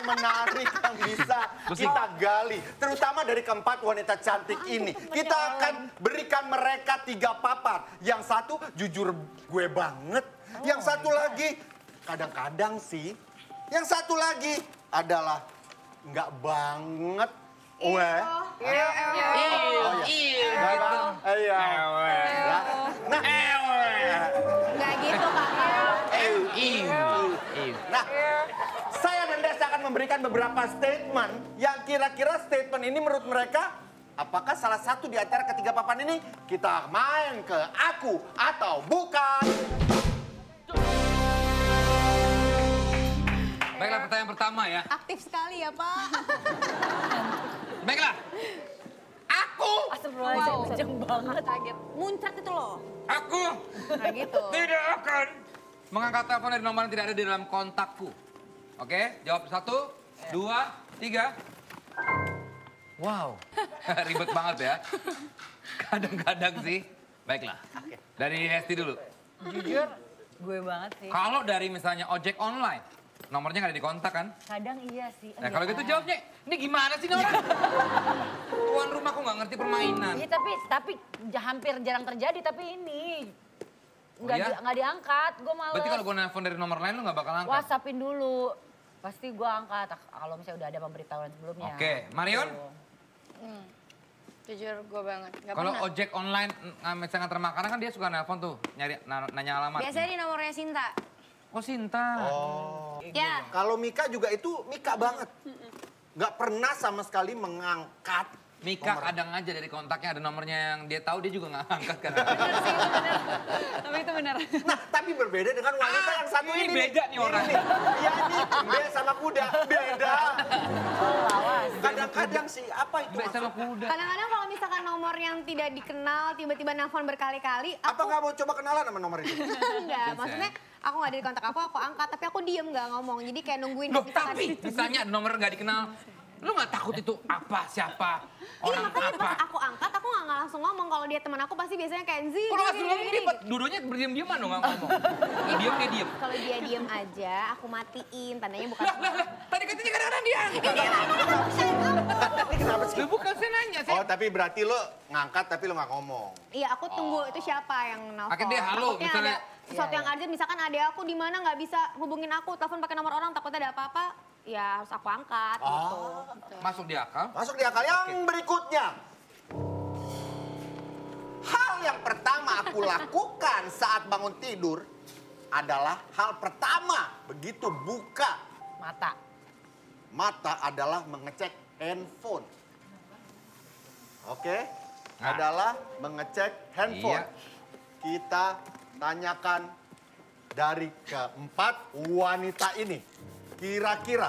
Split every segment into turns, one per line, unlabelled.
menarik yang bisa kita gali. Terutama dari keempat wanita cantik ini. Kita akan berikan mereka 3 papan. Yang satu jujur gue banget. Yang satu lagi kadang-kadang sih. Yang satu lagi adalah nggak banget. Iya. Nah,
nggak gitu Kak.
Nah, saya dan Des akan memberikan beberapa statement yang kira-kira statement ini menurut mereka apakah salah satu di antara ketiga papan ini kita main ke aku atau bukan?
Baiklah, pertanyaan pertama ya.
Aktif sekali ya Pak.
Baiklah. Aku.
Astagfirullahaladzim, kenceng banget. Kaget. Muncrat itu loh.
Aku.
Nah gitu.
Tidak akan mengangkat telepon dari nomor yang tidak ada di dalam kontakku. Oke, jawab 1, 2, 3. Wow, ribet banget ya. Kadang-kadang sih. Baiklah, dari Hesti dulu.
Jujur, gue banget sih.
Kalau dari misalnya ojek online, nomornya nggak ada di kontak kan?
Kadang iya sih.
Nah kalau gitu jawabnya, ini gimana sih nih orang? Tuan rumah kok nggak ngerti permainan.
Iya tapi hampir jarang terjadi tapi ini. Nggak diangkat, gue malas.
Berarti kalau gue nelfon dari nomor lain lu nggak bakal angkat?
WhatsAppin dulu. Pasti gue angkat kalau misalnya udah ada pemberitahuan sebelumnya.
Oke, Marion?
Jujur gue banget.
Kalau ojek online misalnya nganter makanan kan dia suka nelpon tuh, nyari nanya alamat.
Biasanya di nomornya Sinta.
Oh Sinta.
Oh.
Ya.
Kalau Mika juga itu Mika banget. Nggak pernah sama sekali mengangkat.
Mika kadang aja dari kontaknya ada nomornya yang dia tahu dia juga nggak angkat kan.
Bener sih, itu bener. Tapi itu bener.
Nah, tapi berbeda dengan wanita yang satu ini.
Beda nih orang.
Iya ini, B sama kuda, beda. Kadang-kadang sih, apa itu
Beda sama
maksudnya?
kuda.
Kadang-kadang kalau misalkan nomor yang tidak dikenal, tiba-tiba nelfon berkali-kali,
Apa nggak mau coba kenalan sama nomor itu?
enggak. Maksudnya aku nggak ada di kontak aku angkat, tapi aku diem nggak ngomong. Jadi kayak nungguin.
Loh tapi misalnya ada nomor nggak dikenal, lu nggak takut itu apa, siapa,
Iya
orang
makanya
apa?
pas aku angkat, aku nggak langsung ngomong. Kalau dia teman aku pasti biasanya Kenzi.
Kalau langsung ngomong dia duduknya berdiam-diaman dong nggak ngomong. Diam dia diem.
Kalau dia diem aja, aku matiin. Tandanya bukan.
Lah, tadi katanya kadang-kadang dia.
Ini kenapa sih?
Lu bukan saya nanya,
Oh tapi berarti lo ngangkat tapi lo nggak ngomong.
Iya aku tunggu itu siapa yang nelfon.
Akhirnya dia halo,
Takutnya
misalnya.
ada sesuatu yang urgent, misalkan ada aku di mana nggak bisa hubungin aku, telepon pakai nomor orang, takutnya ada apa-apa, ya harus aku angkat gitu.
Masuk di akal.
Masuk di akal yang berikutnya. Hal yang pertama aku lakukan saat bangun tidur adalah hal pertama begitu buka mata adalah mengecek handphone. Oke?
Nah.
Adalah mengecek handphone.
Iya.
Kita tanyakan dari keempat wanita ini. Kira-kira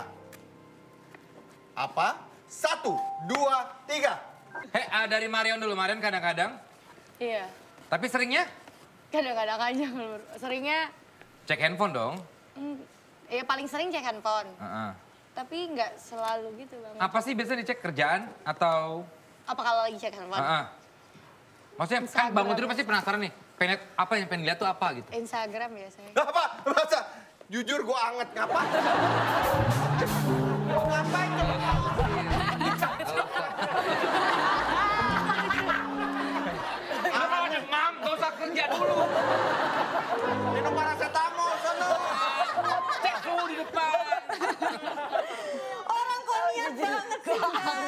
apa? 1, 2, 3.
Hei, dari Marion dulu. Marion kadang-kadang.
Iya,
Tapi seringnya
kadang-kadang aja. Seringnya,
cek handphone dong.
ya paling sering cek handphone.
Heeh.
Tapi nggak selalu gitu Bang.
Apa sih biasanya dicek kerjaan atau?
Apa kalau lagi cek handphone?
Heeh. Maksudnya kan
Instagram.
bangun tidur pasti penasaran nih. Pengen lihat apa yang pengen lihat tuh apa gitu.
Instagram biasanya.
Apa? Masa? Jujur gue anget, ngapain? Ngapain coba?
Kalau demam, gak usah kerja dulu.
Minum paracetamol, sono.
Cek suhu di depan.
Orang kok niat banget sih.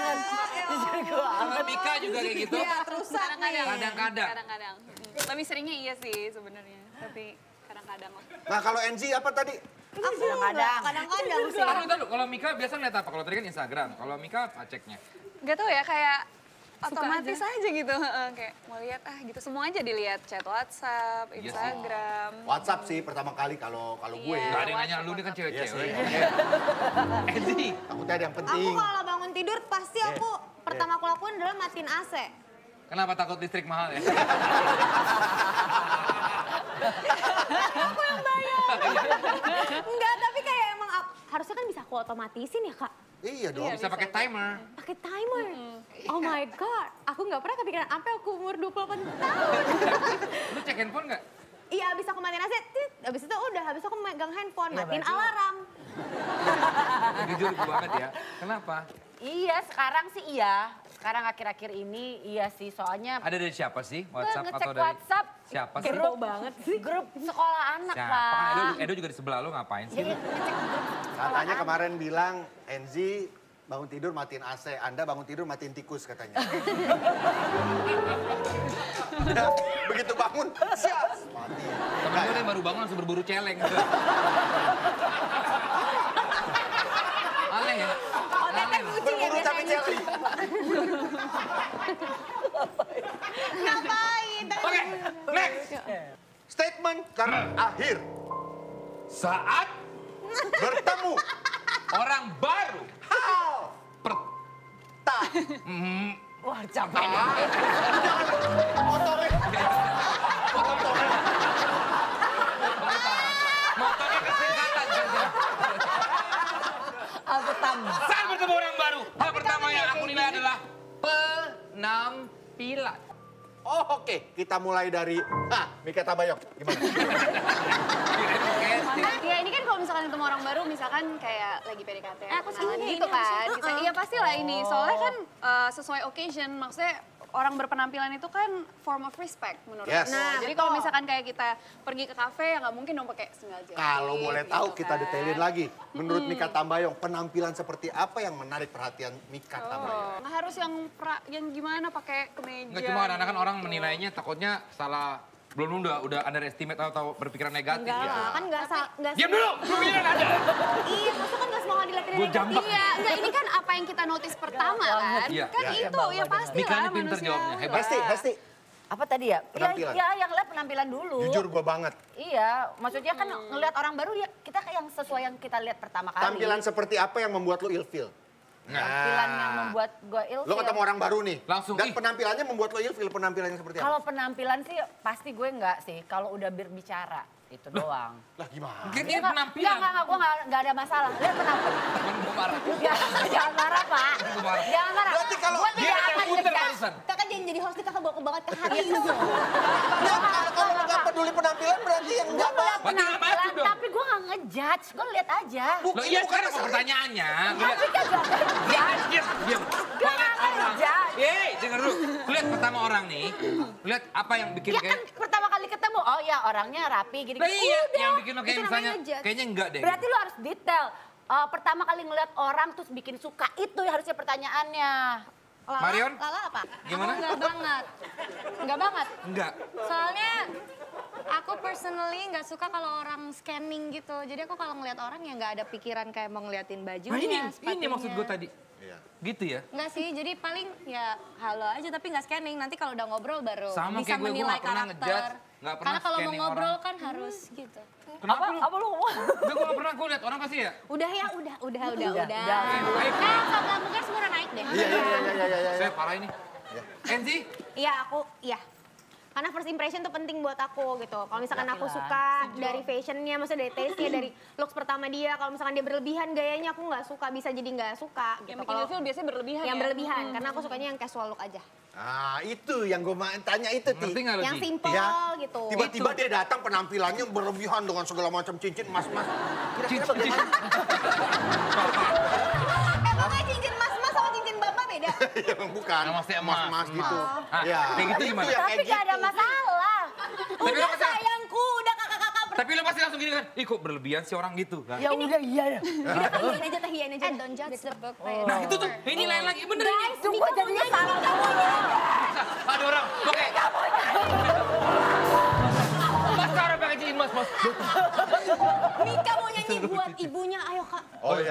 Sama Mika juga kayak gitu.
Iya, terusan nih.
Kadang-kadang.
Kadang-kadang. Tapi seringnya iya sih sebenarnya. Tapi kadang-kadang lah.
Nah kalau NG apa tadi?
Kadang-kadang.
Kadang-kadang sih.
Tahu, kalau Mika biasa ngeliat apa? Kalau tadi kan Instagram. Kalau Mika apa ceknya?
Gak tau ya kayak otomatis aja gitu. Kayak mau lihat gitu semua aja dilihat. Chat WhatsApp,
Iya sih.
Instagram.
WhatsApp sih pertama kali kalau gue.
Iya.
Gak ada yang nanya lu, ini kan
Iya
cewek-cewek.
sih.
Edi.
Takutnya ada yang
Aku
penting.
kalau bangun tidur pasti aku pertama aku lakuin adalah matiin AC.
Kenapa takut listrik mahal ya?
Aku yang bayar. Enggak, tapi kayak emang harusnya kan bisa aku otomatisin ya Kak.
Iya dong.
Bisa pakai timer.
Pakai timer. Oh my God. Aku nggak pernah kepikiran sampai aku umur 28 tahun.
Lu cek handphone nggak?
Iya, abis aku matiin AC, abis itu udah, abis aku megang handphone,
Ya,
matiin
berarti-
alarm.
Jujur banget ya. Kenapa?
Iya, sekarang sih iya. Sekarang akhir-akhir ini iya sih, soalnya
Ada dari siapa sih? WhatsApp
ngecek
atau dari
WhatsApp.
siapa sih?
Grup banget sih. Grup sekolah anak,
Siapa?
Pak.
Kan Edo juga di sebelah lo ngapain sih?
Jadi ngecek grup sekolah
Katanya
anak.
kemarin bilang, Enzi bangun tidur matiin AC, Anda bangun tidur matiin tikus katanya. Begitu bangun, siap, mati.
Temen gue yang baru bangun langsung berburu celeng. Aneh ya? Aneh loh.
Berburu tapi celi.
Ngapain?
Oke, next.
Statement terakhir.
Saat
Bertemu.
orang baru.
Hal.
Per-
Tak.
Wah, capek deh.
Potongin. Potongin.
Motornya kesingkatan kan?
Aku tam.
Saat bertemu orang baru, hal pertama yang aku nilai adalah penampilan.
Oh oke, kita mulai dari, Mika Tabayong, gimana?
Ya ini kan kalau misalkan ketemu orang baru, misalkan kayak lagi PDKT,
Aku
kenalan
sini,
gitu
ini
kan.
harusnya,
Iya pastilah ini, soalnya kan sesuai occasion, maksudnya orang berpenampilan itu kan form of respect menurut
Yes.
aku.
Nah,
Jadi
betul.
kalau misalkan kayak kita pergi ke kafe, ya nggak mungkin dong pakai sendal jepit.
Kalau boleh tahu
gitu
kita
kan.
detailin lagi. Menurut Mika Tambayong, penampilan seperti apa yang menarik perhatian Mika Tambayong?
Nggak harus yang gimana pakai kemeja.
Nggak cuma kadang-kadang kan orang menilainya takutnya salah, belum udah underestimate atau berpikiran negatif
Enggak
ya.
lah, kan enggak
Diam dulu, belum bilang ada.
Iya, maksudnya kan enggak semua dilihatin
Gua jambak.
Iya, enggak ini kan apa yang kita notice pertama kan.
Iya,
Kan
iya.
itu, ya pasti
Mika
lah
ini pinter
manusia.
jawabnya, hebat.
Hesti,
Apa tadi ya?
Penampilan.
Ya, yang lihat penampilan dulu.
jujur gue banget.
Iya, maksudnya kan ngelihat orang baru ya kita kayak yang sesuai yang kita lihat pertama kali.
Tampilan seperti apa yang membuat lo ilfeel?
Tampilan yang membuat gue ilfeel.
Lo ketemu orang baru nih.
Langsung,
Dan
ih.
penampilannya membuat lo ilfeel, penampilannya seperti apa?
Kalau penampilan sih pasti gue enggak sih. Kalau udah berbicara itu doang.
Lah gimana?
Mungkin ini
Enggak,
penampilan.
gue enggak ada masalah. Lihat penampilan.
Temen gue marah.
Jangan marah, Pak.
Gue marah.
Jangan marah.
Berarti kalau
Gua
Dia
tidak
ada
akan
puter
ngejudge.
barusan.
Kakak jangan jadi host, kakak bawa banget ke hati.
Kalau lo nggak peduli penampilan berarti yang
Gue
enggak
ngeliat
Berarti nggak
penampilan,
maju dong.
tapi gue nggak ngejudge. Gue lihat aja.
Loh iya sekarang pertanyaannya.
Tapi kan gak ngejudge.
Diam.
Gua nggak ngejudge.
Yeay, denger dulu. Lihat pertama orang nih, lihat apa yang bikin
Ya kan
kayak...
pertama kali ketemu, oh ya orangnya rapi gini-gini.
Lah iya,
Udah.
yang bikin lo kayak
Itu namanya
misalnya,
ngejudge.
kayaknya enggak deh.
Berarti lo harus detail. Pertama kali ngeliat orang terus bikin suka, itu ya harusnya pertanyaannya.
Marion?
Lala apa?
Gimana?
Aku enggak banget. Enggak banget.
Enggak.
Soalnya aku personally nggak suka kalau orang scanning gitu. Jadi aku kalau ngeliat orang ya nggak ada pikiran kayak mau ngeliatin bajunya,
Nah ini
sepatunya.
maksud gue tadi.
Iya.
Gitu ya?
Enggak sih, jadi paling ya halo aja tapi nggak scanning. Nanti kalau udah ngobrol baru
Sama
bisa
kayak gue
menilai
nggak pernah
karakter.
ngejudge, nggak pernah
Karena kalau mau
scanning
ngobrol
orang.
kan harus gitu.
Kenapa lu?
Apa lu ngomong?
Enggak, gue gak pernah, gue lihat orang pasti ya.
Udah ya, udah.
Udah.
Baik.
Sama mungkin semua udah naik deh.
Iya.
Saya parah ini. Enzi?
Iya, iya. Karena first impression tuh penting buat aku gitu. Kalau misalkan aku
Yakin lah.
suka dari fashionnya, maksudnya dari taste-nya, dari looks pertama dia. Kalau misalkan dia berlebihan gayanya aku nggak suka, bisa jadi nggak suka gitu.
Yang bikin
Kalau
ilfeel biasanya berlebihan
yang
ya.
berlebihan, karena aku sukanya yang casual look aja.
Ah itu yang gue tanya itu, Ti.
Ngerti gak lo,
Yang
Ji?
simple
Ya.
gitu.
Tiba-tiba dia datang penampilannya berlebihan dengan segala macam cincin emas-emas. Kira-kira bagaimana?
Emangnya cincin mas-mas sama cincin bapak beda?
Ya, bukan.
Yang maksudnya emas,
emas gitu.
Ah,
Ya.
kayak gitu
itu
gimana?
yang
Tapi
kayak
gak ada
gitu.
masalah.
Tapi lo
Udah
pasti,
sayangku, udah kakak-kakak
tapi lo pasti langsung gini kan, ih kok berlebihan sih orang gitu kan?
Ya udah iya ya.
tahiyain aja. Don't judge the book by
Nah itu tuh, ini lain lagi, bener ini.
Guys,
Itu gue jadinya salah kamunya.
Ada orang, oke. Mas cara pakai cincin mas.
Mika mau nyanyi buat ibunya, ayo kak.
Oh iya.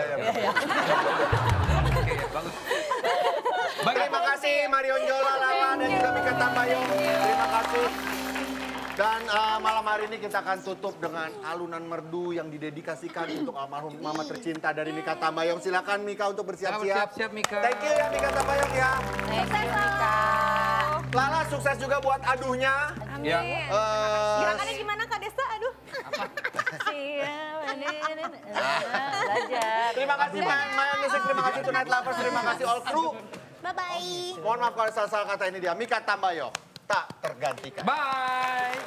Oke, bagus. Baik,
Terima kasih Marion Jola, Lala, dan juga Mika Tambayong. Terima kasih. Dan malam hari ini kita akan tutup dengan alunan merdu yang didedikasikan untuk almarhum mama tercinta dari Mika Tambayong. Silakan Mika untuk bersiap-siap.
Siap-siap, Mika.
Thank you ya Mika Tambayong ya.
Sukses Mika.
Lala sukses juga buat aduhnya.
Ya.
Gerakannya gimana Kak Desta? Aduh.
Belajar.
Terima kasih Maya Music, terima kasih Tonight Lovers, terima kasih all crew.
Bye-bye.
Mohon maaf kalau salah kata ini dia. Mika Tambayong tak tergantikan.
Bye.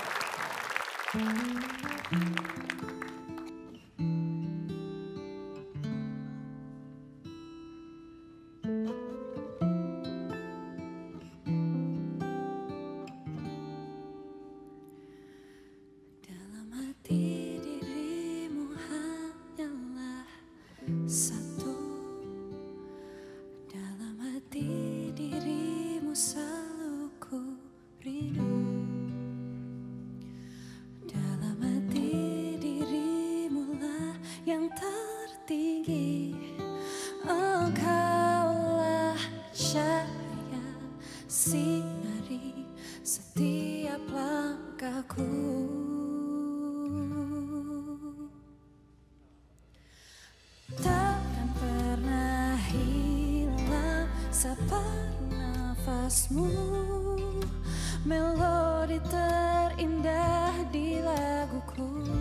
nafasmu, melodi terindah di laguku.